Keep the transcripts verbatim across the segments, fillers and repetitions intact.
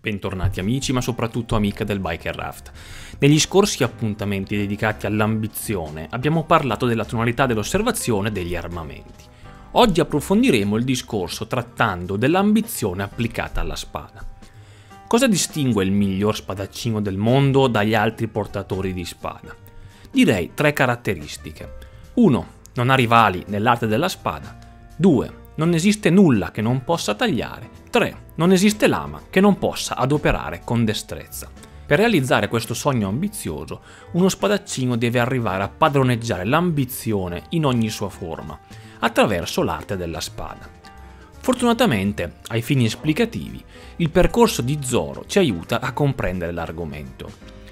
Bentornati amici, ma soprattutto amiche del Bikerraft. Negli scorsi appuntamenti dedicati all'ambizione abbiamo parlato della tonalità dell'osservazione degli armamenti. Oggi approfondiremo il discorso trattando dell'ambizione applicata alla spada. Cosa distingue il miglior spadaccino del mondo dagli altri portatori di spada? Direi tre caratteristiche. uno. Non ha rivali nell'arte della spada. due. Non esiste nulla che non possa tagliare. tre. Non esiste lama che non possa adoperare con destrezza. Per realizzare questo sogno ambizioso, uno spadaccino deve arrivare a padroneggiare l'ambizione in ogni sua forma, attraverso l'arte della spada. Fortunatamente, ai fini esplicativi, il percorso di Zoro ci aiuta a comprendere l'argomento.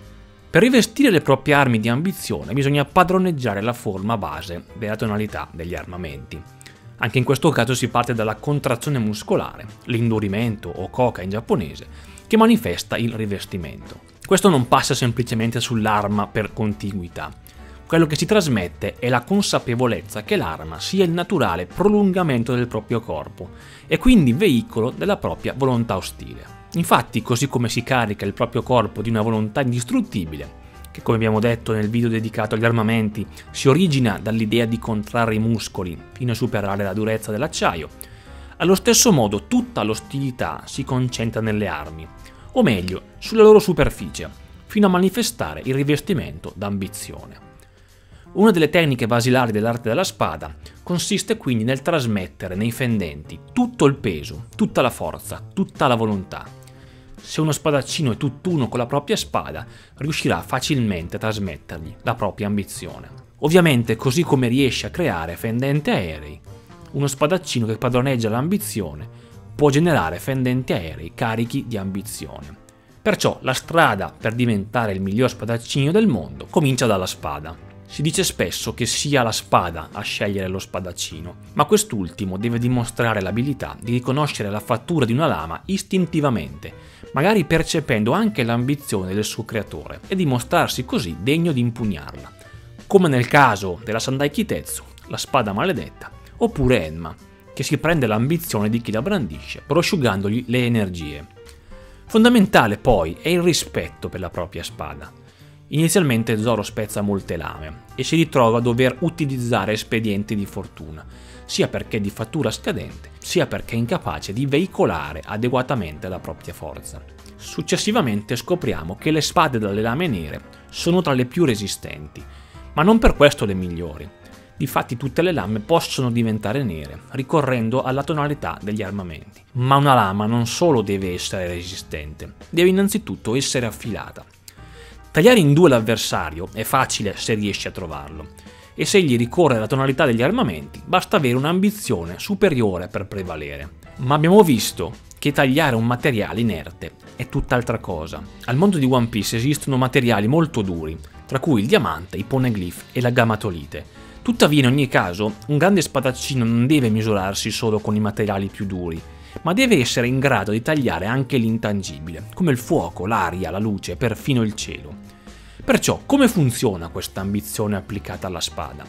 Per rivestire le proprie armi di ambizione bisogna padroneggiare la forma base della tonalità degli armamenti. Anche in questo caso si parte dalla contrazione muscolare, l'indurimento o koka in giapponese, che manifesta il rivestimento. Questo non passa semplicemente sull'arma per contiguità. Quello che si trasmette è la consapevolezza che l'arma sia il naturale prolungamento del proprio corpo e quindi veicolo della propria volontà ostile. Infatti, così come si carica il proprio corpo di una volontà indistruttibile, che come abbiamo detto nel video dedicato agli armamenti si origina dall'idea di contrarre i muscoli fino a superare la durezza dell'acciaio, allo stesso modo tutta l'ostilità si concentra nelle armi, o meglio, sulla loro superficie, fino a manifestare il rivestimento d'ambizione. Una delle tecniche basilari dell'arte della spada consiste quindi nel trasmettere nei fendenti tutto il peso, tutta la forza, tutta la volontà. Se uno spadaccino è tutt'uno con la propria spada, riuscirà facilmente a trasmettergli la propria ambizione. Ovviamente, così come riesce a creare fendenti aerei, uno spadaccino che padroneggia l'ambizione può generare fendenti aerei carichi di ambizione. Perciò la strada per diventare il miglior spadaccino del mondo comincia dalla spada. Si dice spesso che sia la spada a scegliere lo spadaccino, ma quest'ultimo deve dimostrare l'abilità di riconoscere la fattura di una lama istintivamente, magari percependo anche l'ambizione del suo creatore e dimostrarsi così degno di impugnarla, come nel caso della Sandai Kitetsu, la spada maledetta, oppure Enma, che si prende l'ambizione di chi la brandisce, prosciugandogli le energie. Fondamentale poi è il rispetto per la propria spada. Inizialmente Zoro spezza molte lame e si ritrova a dover utilizzare espedienti di fortuna, sia perché è di fattura scadente, sia perché è incapace di veicolare adeguatamente la propria forza. Successivamente scopriamo che le spade dalle lame nere sono tra le più resistenti, ma non per questo le migliori. Difatti tutte le lame possono diventare nere, ricorrendo alla tonalità degli armamenti. Ma una lama non solo deve essere resistente, deve innanzitutto essere affilata. Tagliare in due l'avversario è facile se riesci a trovarlo, e se egli ricorre alla tonalità degli armamenti basta avere un'ambizione superiore per prevalere. Ma abbiamo visto che tagliare un materiale inerte è tutt'altra cosa. Al mondo di One Piece esistono materiali molto duri, tra cui il diamante, i poneglyph e la gamatolite. Tuttavia in ogni caso un grande spadaccino non deve misurarsi solo con i materiali più duri, ma deve essere in grado di tagliare anche l'intangibile, come il fuoco, l'aria, la luce, perfino il cielo. Perciò, come funziona questa ambizione applicata alla spada?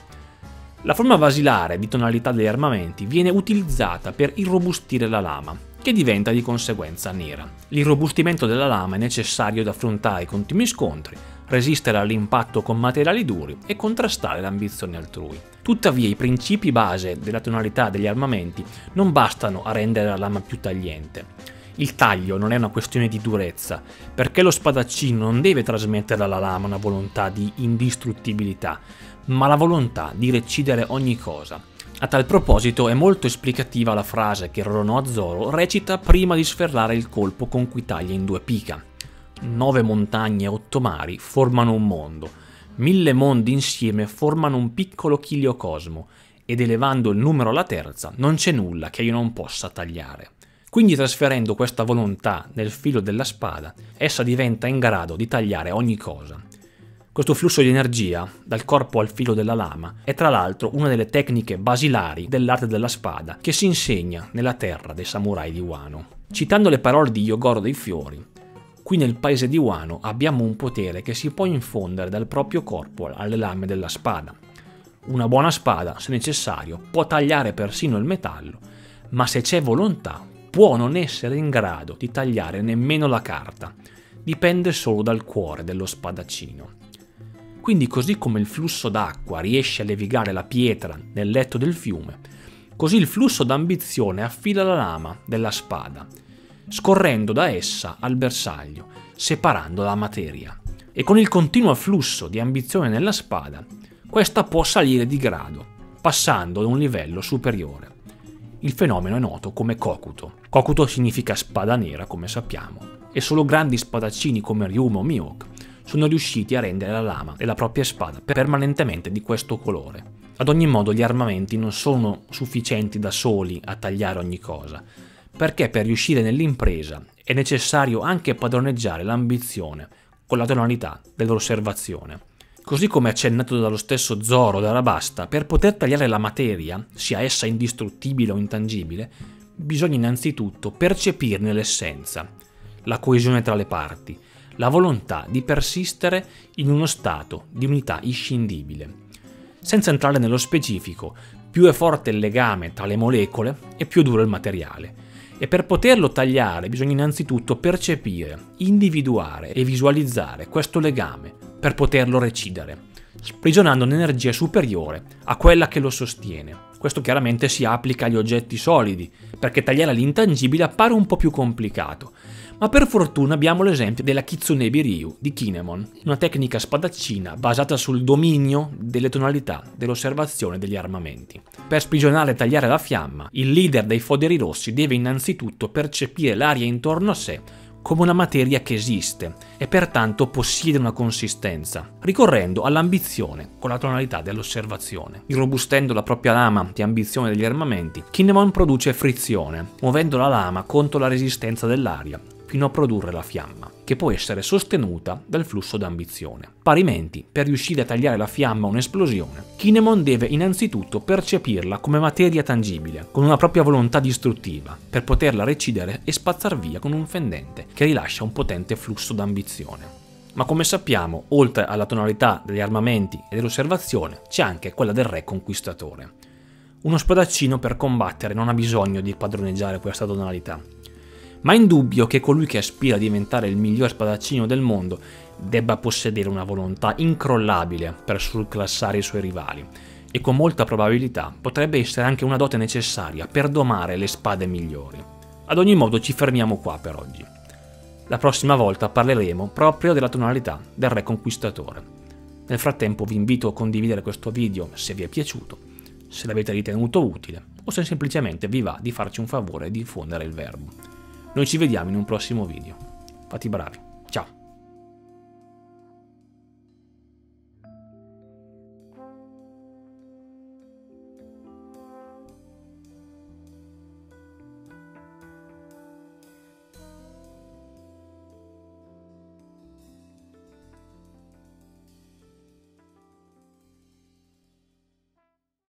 La forma basilare di tonalità degli armamenti viene utilizzata per irrobustire la lama, che diventa di conseguenza nera. L'irrobustimento della lama è necessario ad affrontare i continui scontri, resistere all'impatto con materiali duri e contrastare l'ambizione altrui. Tuttavia i principi base della tonalità degli armamenti non bastano a rendere la lama più tagliente. Il taglio non è una questione di durezza, perché lo spadaccino non deve trasmettere alla lama una volontà di indistruttibilità, ma la volontà di recidere ogni cosa. A tal proposito è molto esplicativa la frase che Roronoa Zoro recita prima di sferrare il colpo con cui taglia in due pica. Nove montagne e otto mari formano un mondo, mille mondi insieme formano un piccolo chiliocosmo, ed elevando il numero alla terza non c'è nulla che io non possa tagliare. Quindi trasferendo questa volontà nel filo della spada, essa diventa in grado di tagliare ogni cosa. Questo flusso di energia, dal corpo al filo della lama, è tra l'altro una delle tecniche basilari dell'arte della spada che si insegna nella terra dei samurai di Wano. Citando le parole di Yogoro dei Fiori, qui nel paese di Wano abbiamo un potere che si può infondere dal proprio corpo alle lame della spada. Una buona spada, se necessario, può tagliare persino il metallo, ma se c'è volontà, può non essere in grado di tagliare nemmeno la carta, dipende solo dal cuore dello spadaccino. Quindi così come il flusso d'acqua riesce a levigare la pietra nel letto del fiume, così il flusso d'ambizione affila la lama della spada, scorrendo da essa al bersaglio, separando la materia. E con il continuo flusso di ambizione nella spada, questa può salire di grado, passando ad un livello superiore. Il fenomeno è noto come Kokuto. Kokuto significa spada nera, come sappiamo, e solo grandi spadaccini come Ryuma o Mihawk sono riusciti a rendere la lama della propria spada permanentemente di questo colore. Ad ogni modo gli armamenti non sono sufficienti da soli a tagliare ogni cosa, perché per riuscire nell'impresa è necessario anche padroneggiare l'ambizione con la tonalità dell'osservazione. Così come accennato dallo stesso Zoro d'Arabasta, per poter tagliare la materia, sia essa indistruttibile o intangibile, bisogna innanzitutto percepirne l'essenza, la coesione tra le parti, la volontà di persistere in uno stato di unità inscindibile. Senza entrare nello specifico, più è forte il legame tra le molecole e più duro il materiale. E per poterlo tagliare bisogna innanzitutto percepire, individuare e visualizzare questo legame per poterlo recidere, sprigionando un'energia superiore a quella che lo sostiene. Questo chiaramente si applica agli oggetti solidi, perché tagliare l'intangibile appare un po' più complicato. Ma per fortuna abbiamo l'esempio della Kitsunebi Ryu di Kinemon, una tecnica spadaccina basata sul dominio delle tonalità dell'osservazione degli armamenti. Per sprigionare e tagliare la fiamma, il leader dei Foderi Rossi deve innanzitutto percepire l'aria intorno a sé come una materia che esiste e pertanto possiede una consistenza, ricorrendo all'ambizione con la tonalità dell'osservazione. Irrobustendo la propria lama di ambizione degli armamenti, Kinemon produce frizione, muovendo la lama contro la resistenza dell'aria, fino a produrre la fiamma, che può essere sostenuta dal flusso d'ambizione. Parimenti, per riuscire a tagliare la fiamma o un'esplosione, Kinemon deve innanzitutto percepirla come materia tangibile, con una propria volontà distruttiva, per poterla recidere e spazzar via con un fendente che rilascia un potente flusso d'ambizione. Ma come sappiamo, oltre alla tonalità degli armamenti e dell'osservazione, c'è anche quella del re conquistatore. Uno spadaccino per combattere non ha bisogno di padroneggiare questa tonalità, ma è indubbio che colui che aspira a diventare il miglior spadaccino del mondo debba possedere una volontà incrollabile per surclassare i suoi rivali, e con molta probabilità potrebbe essere anche una dote necessaria per domare le spade migliori. Ad ogni modo ci fermiamo qua per oggi. La prossima volta parleremo proprio della tonalità del re conquistatore. Nel frattempo vi invito a condividere questo video se vi è piaciuto, se l'avete ritenuto utile o se semplicemente vi va di farci un favore e diffondere il verbo. Noi ci vediamo in un prossimo video. Fate i bravi.